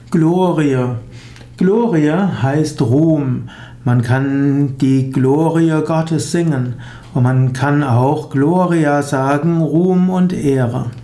Glorie. Glorie heißt Ruhm. Man kann die Glorie Gottes singen und man kann auch Gloria sagen, Ruhm und Ehre.